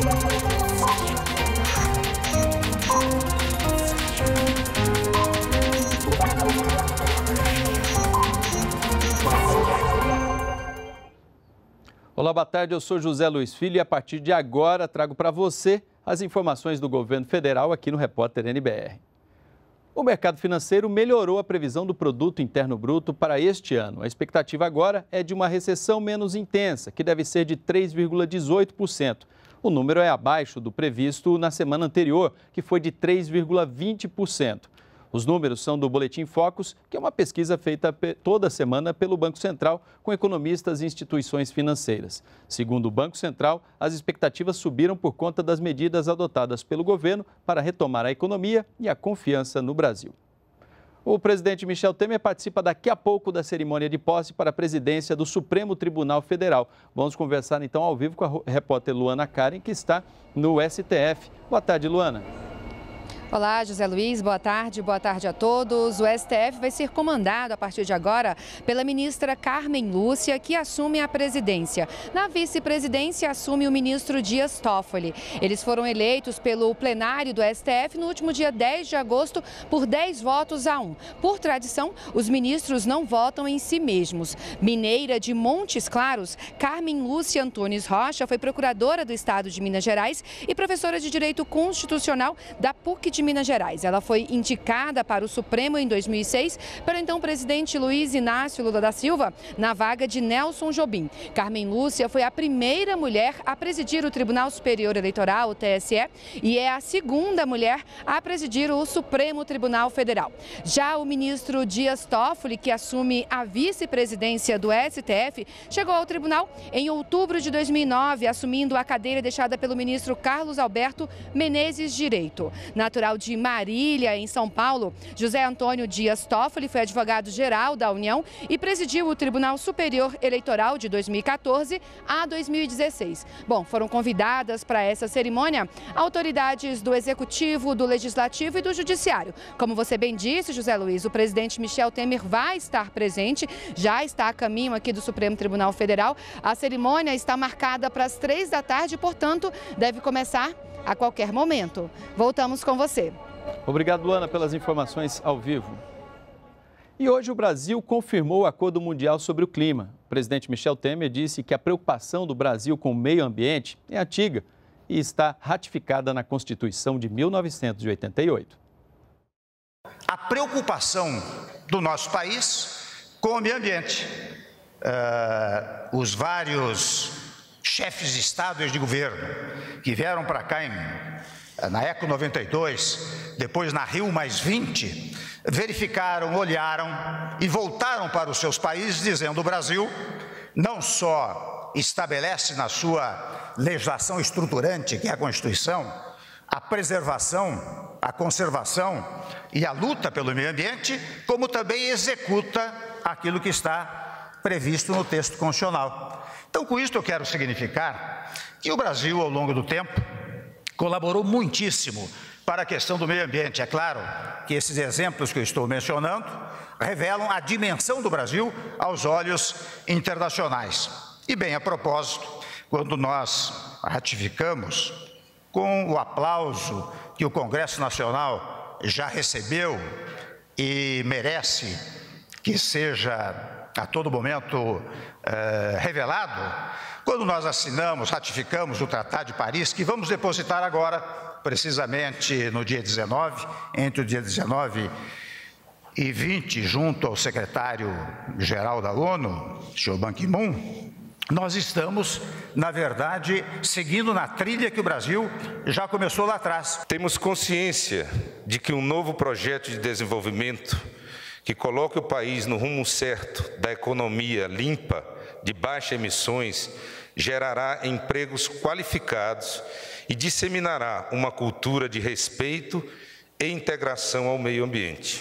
Olá, boa tarde, eu sou José Luiz Filho e a partir de agora trago para você as informações do governo federal aqui no Repórter NBR. O mercado financeiro melhorou a previsão do Produto Interno Bruto para este ano. A expectativa agora é de uma recessão menos intensa, que deve ser de 3,18%. O número é abaixo do previsto na semana anterior, que foi de 3,20%. Os números são do Boletim Focus, que é uma pesquisa feita toda semana pelo Banco Central com economistas e instituições financeiras. Segundo o Banco Central, as expectativas subiram por conta das medidas adotadas pelo governo para retomar a economia e a confiança no Brasil. O presidente Michel Temer participa daqui a pouco da cerimônia de posse para a presidência do Supremo Tribunal Federal. Vamos conversar então ao vivo com a repórter Luana Karen, que está no STF. Boa tarde, Luana. Olá, José Luiz, boa tarde a todos. O STF vai ser comandado a partir de agora pela ministra Carmen Lúcia, que assume a presidência. Na vice-presidência assume o ministro Dias Toffoli. Eles foram eleitos pelo plenário do STF no último dia 10 de agosto por 10 votos a 1. Por tradição, os ministros não votam em si mesmos. Mineira de Montes Claros, Carmen Lúcia Antunes Rocha foi procuradora do Estado de Minas Gerais e professora de Direito Constitucional da PUC de Minas Gerais. Ela foi indicada para o Supremo em 2006 pelo então presidente Luiz Inácio Lula da Silva na vaga de Nelson Jobim. Carmen Lúcia foi a primeira mulher a presidir o Tribunal Superior Eleitoral, o TSE, e é a segunda mulher a presidir o Supremo Tribunal Federal. Já o ministro Dias Toffoli, que assume a vice-presidência do STF, chegou ao tribunal em outubro de 2009, assumindo a cadeira deixada pelo ministro Carlos Alberto Menezes Direito. Natural de Marília, em São Paulo, José Antônio Dias Toffoli foi advogado-geral da União e presidiu o Tribunal Superior Eleitoral de 2014 a 2016. Bom, foram convidadas para essa cerimônia autoridades do Executivo, do Legislativo e do Judiciário. Como você bem disse, José Luiz, o presidente Michel Temer vai estar presente, já está a caminho aqui do Supremo Tribunal Federal. A cerimônia está marcada para as 3 da tarde, portanto, deve começar a qualquer momento. Voltamos com você. Obrigado, Luana, pelas informações ao vivo. E hoje o Brasil confirmou o Acordo Mundial sobre o Clima. O presidente Michel Temer disse que a preocupação do Brasil com o meio ambiente é antiga e está ratificada na Constituição de 1988. A preocupação do nosso país com o meio ambiente. Os vários chefes de Estado e de governo que vieram para cá na Eco 92, depois na Rio +20, verificaram, olharam e voltaram para os seus países dizendo: o Brasil não só estabelece na sua legislação estruturante, que é a Constituição, a preservação, a conservação e a luta pelo meio ambiente, como também executa aquilo que está previsto no texto constitucional. Então, com isso eu quero significar que o Brasil, ao longo do tempo, colaborou muitíssimo para a questão do meio ambiente. É claro que esses exemplos que eu estou mencionando revelam a dimensão do Brasil aos olhos internacionais. E bem, a propósito, quando nós ratificamos, com o aplauso que o Congresso Nacional já recebeu e merece que seja a todo momento revelado, quando nós assinamos, ratificamos o Tratado de Paris, que vamos depositar agora, precisamente no dia 19, entre o dia 19 e 20, junto ao secretário-geral da ONU, Sr. Ban Ki-moon, nós estamos, na verdade, seguindo na trilha que o Brasil já começou lá atrás. Temos consciência de que um novo projeto de desenvolvimento que coloque o país no rumo certo da economia limpa, de baixas emissões, gerará empregos qualificados e disseminará uma cultura de respeito e integração ao meio ambiente.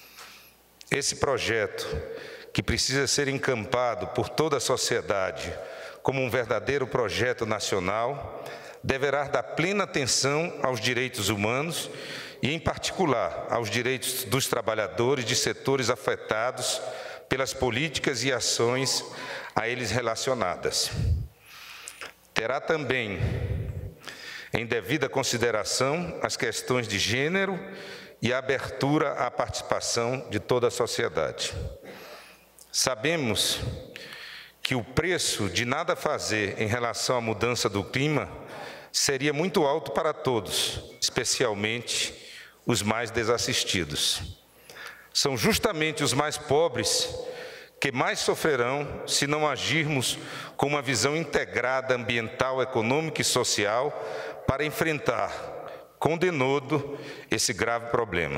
Esse projeto, que precisa ser encampado por toda a sociedade como um verdadeiro projeto nacional, deverá dar plena atenção aos direitos humanos e, em particular, aos direitos dos trabalhadores de setores afetados pelas políticas e ações a eles relacionadas. Terá também em devida consideração às questões de gênero e a abertura à participação de toda a sociedade. Sabemos que o preço de nada fazer em relação à mudança do clima seria muito alto para todos, especialmente os mais desassistidos. São justamente os mais pobres que mais sofrerão se não agirmos com uma visão integrada ambiental, econômica e social para enfrentar com denodo esse grave problema.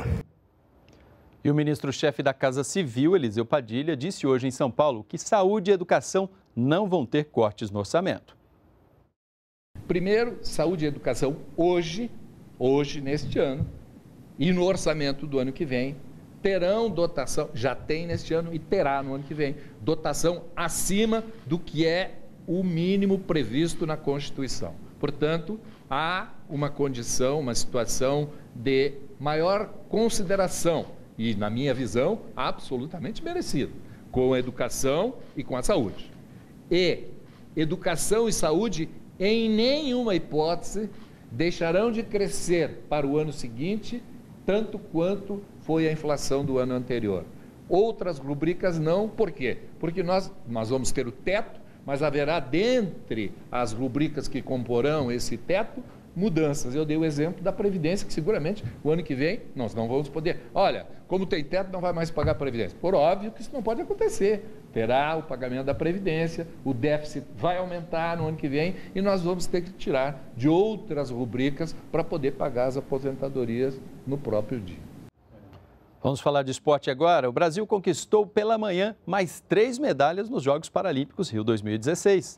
E o ministro-chefe da Casa Civil, Eliseu Padilha, disse hoje em São Paulo que saúde e educação não vão ter cortes no orçamento. Primeiro, saúde e educação hoje, neste ano, e no orçamento do ano que vem, terão dotação, já tem neste ano e terá no ano que vem, dotação acima do que é o mínimo previsto na Constituição. Portanto, há uma condição, uma situação de maior consideração e, na minha visão, absolutamente merecido, com a educação e com a saúde. E educação e saúde, em nenhuma hipótese, deixarão de crescer para o ano seguinte, tanto quanto foi a inflação do ano anterior. Outras rubricas não, por quê? Porque nós vamos ter o teto, mas haverá dentre as rubricas que comporão esse teto, mudanças. Eu dei o exemplo da Previdência, que seguramente o ano que vem nós não vamos poder. Olha, como tem teto, não vai mais pagar a Previdência. Por óbvio que isso não pode acontecer. Terá o pagamento da Previdência, o déficit vai aumentar no ano que vem e nós vamos ter que tirar de outras rubricas para poder pagar as aposentadorias no próprio dia. Vamos falar de esporte agora. O Brasil conquistou pela manhã mais 3 medalhas nos Jogos Paralímpicos Rio 2016.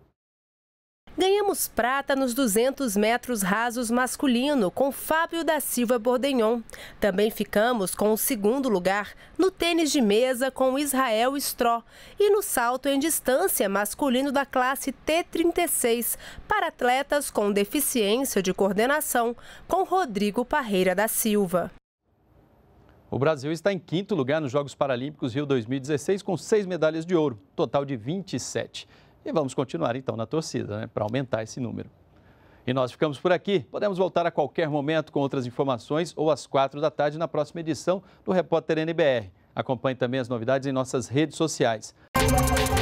Ganhamos prata nos 200 metros rasos masculino com Fábio da Silva Bordenhon. Também ficamos com o 2º lugar no tênis de mesa com Israel Stró e no salto em distância masculino da classe T36 para atletas com deficiência de coordenação com Rodrigo Parreira da Silva. O Brasil está em 5º lugar nos Jogos Paralímpicos Rio 2016 com 6 medalhas de ouro, total de 27. E vamos continuar então na torcida, para aumentar esse número. E nós ficamos por aqui. Podemos voltar a qualquer momento com outras informações ou às 4 da tarde na próxima edição do Repórter NBR. Acompanhe também as novidades em nossas redes sociais.